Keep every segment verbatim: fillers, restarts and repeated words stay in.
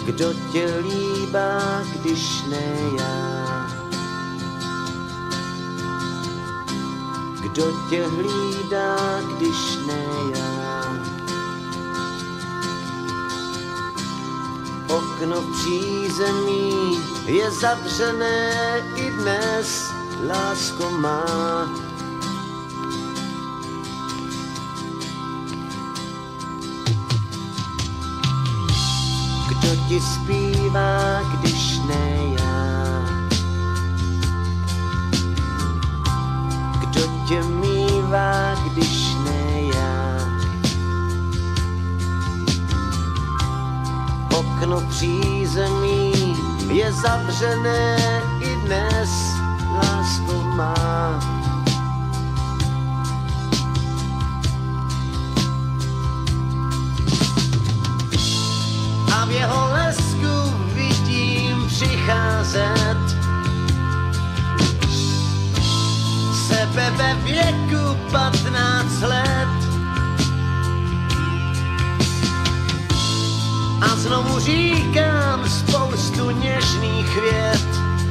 Kdo tě líbá, když ne já? Kdo tě hlídá, když ne já? Okno v přízemí je zavřené i dnes, lásko má. Kdo ti zpívá, když ne já? Kdo tě mívá, když ne já? Okno v přízemí je zavřené i dnes, lásko má. A v jeho lesku vidím přicházet sebe ve věku patnáct let. A znovu říkám spoustu něžných vět.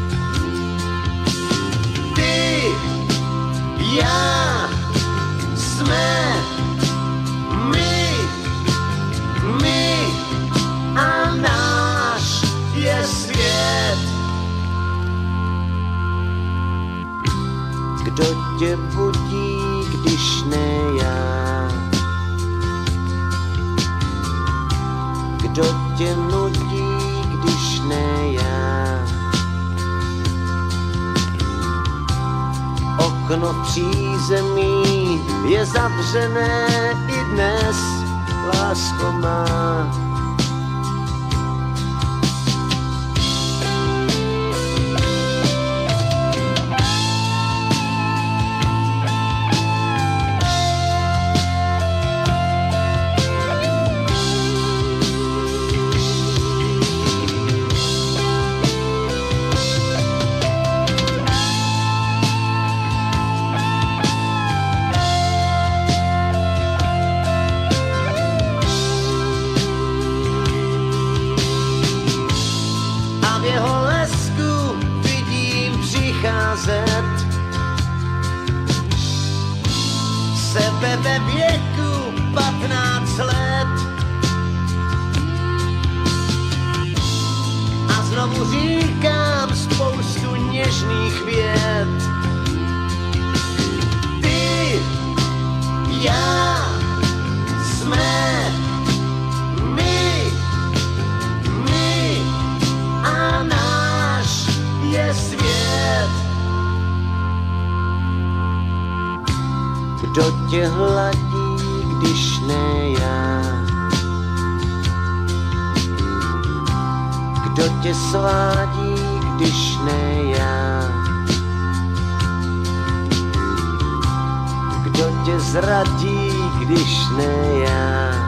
Ty, já, jsme, my, my a náš je svět. Kdo tě budí, když ne já? Kdo tě nudí, když ne já? Okno v přízemí je zavřené i dnes, lásko má. Sebe ve věku patnáct let. A znovu říkám spoustu něžných vět. Ty, já, jsme, my, my a náš je svět. Kdo tě hladí, když ne já? Kdo tě svádí, když ne já? Kdo tě zradí, když ne já?